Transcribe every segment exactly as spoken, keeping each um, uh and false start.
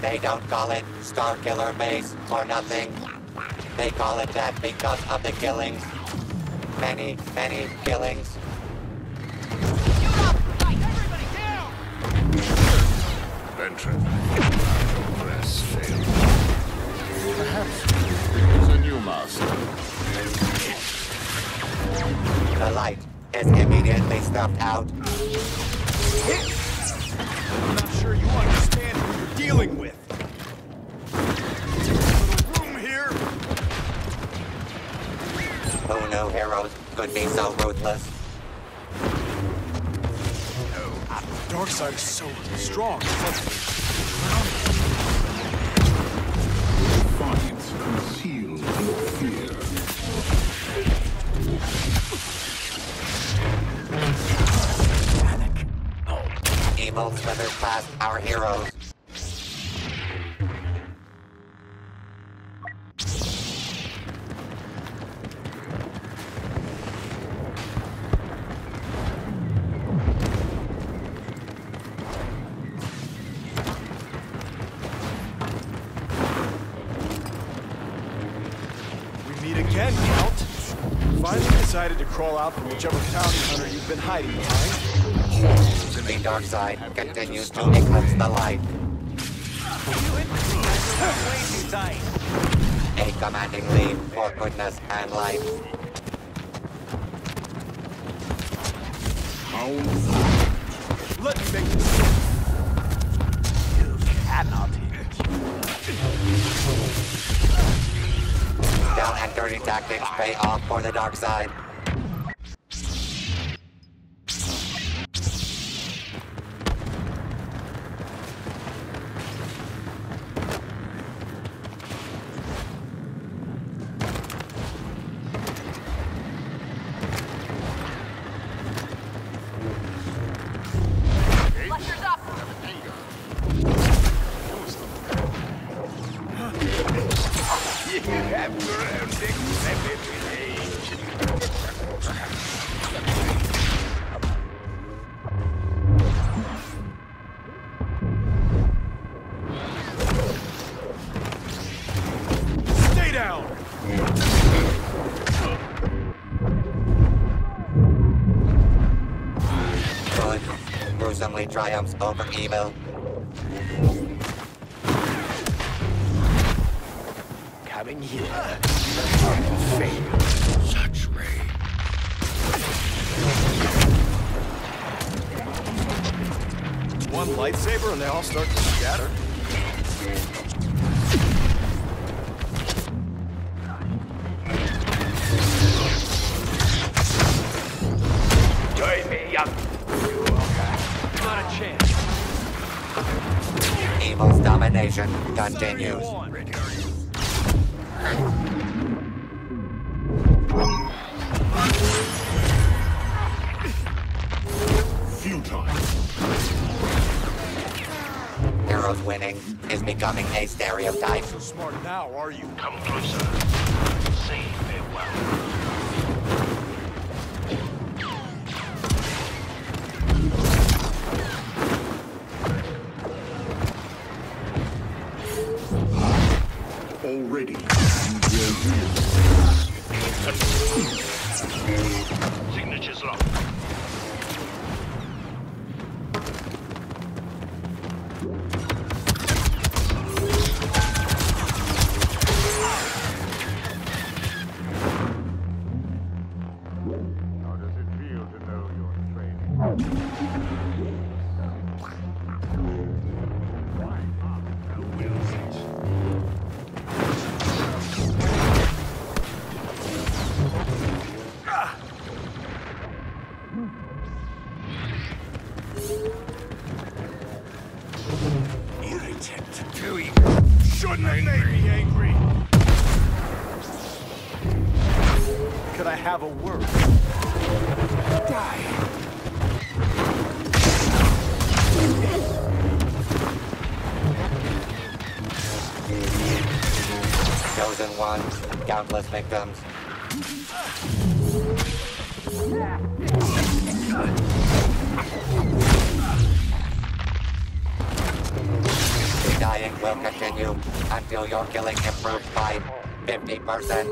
They don't call it Star Killer Base for nothing. They call it that because of the killings. Many, many killings. Everybody down! Veteran. Press failed. Perhaps it's a new master. The light is immediately snuffed out. I'm not sure you understand who you're dealing with. Little room here. Who knew heroes could be so ruthless? The dark side is so strong. Defiance concealed in fear. Panic. Evil slithers past our heroes. Meet again, Count. Finally decided to crawl out from whichever bounty hunter you've been hiding behind. The dark side continues to eclipse the light. A commanding lead for goodness and life. Let me make this. You cannot hit. Down and dirty tactics pay off for the dark side. Lectures up! You have grown exceptionally Stay down! Good gruesomely triumphs over evil. coming here. Fail. Such ray. One lightsaber and they all start to scatter. Join me, young. Not a chance. Evil's domination continues. Ready are you? Futile. Heroes winning is becoming a stereotype. So smart now, are you? Come closer. Say farewell. Already, you dare Signatures locked. How does it feel to know you're training? Irritant. Too evil. Shouldn't have made me angry. Could I have a word? Die. Chosen ones, countless victims. The dying will you your killing improved by fifty percent.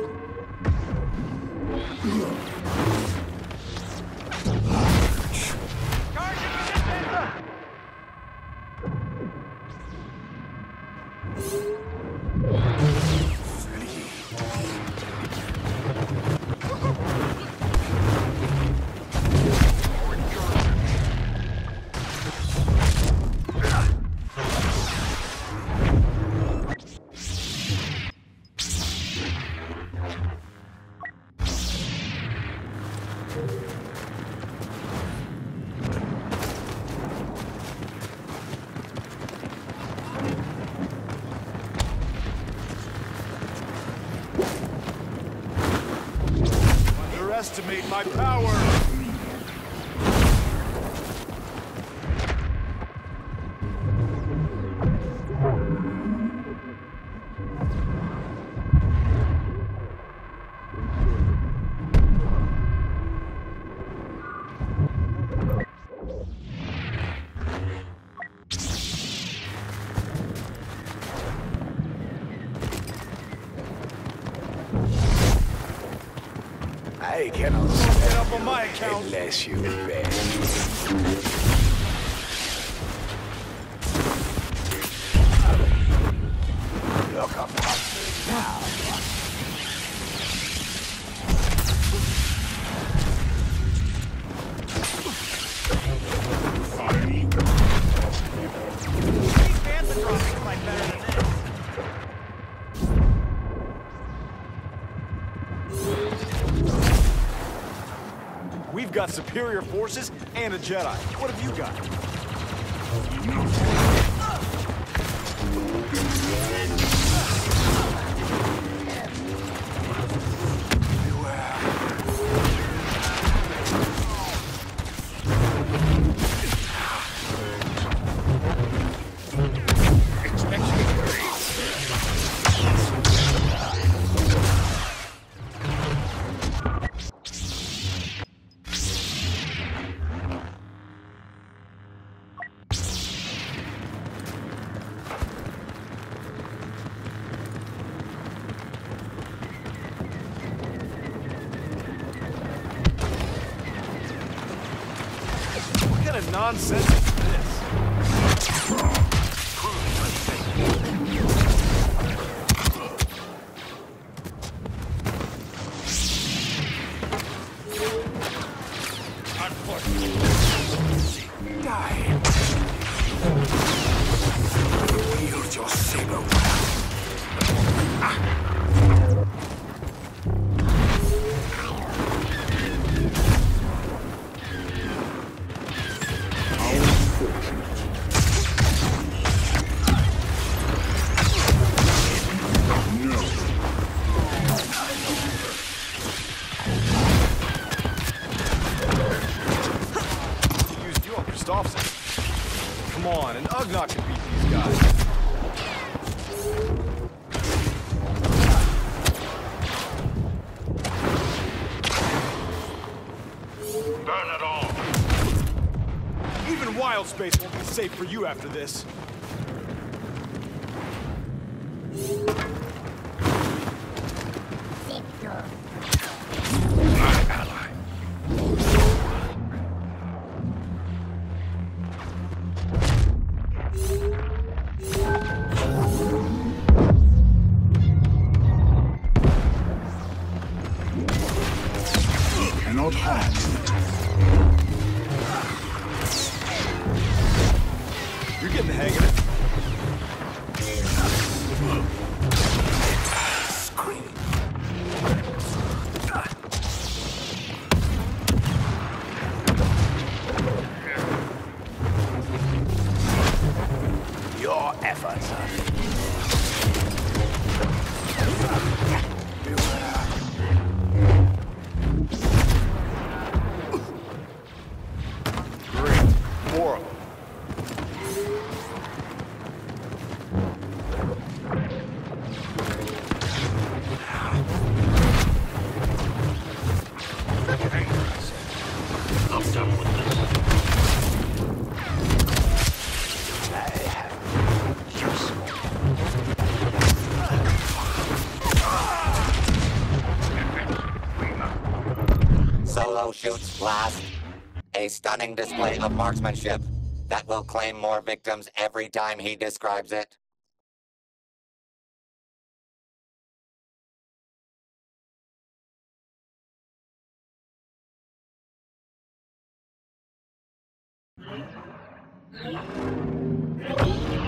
Underestimate my power! I cannot Get up on my account! unless you beg. Look upon me now. These panther droppings fight better than this. We've got superior forces and a Jedi. What have you got? What kind of nonsense is this? Die. Wield your saber well. Used you on Christophson. Come on, an Ugnaught can beat these guys. Burn it all! Even Wild Space won't be safe for you after this. My ally. Cannot harm. You're getting the hang of it. Your efforts are Great. Four of them. I'm done with this. I have useful. Solo shoots last. A stunning display of marksmanship that will claim more victims every time he describes it. Thank you.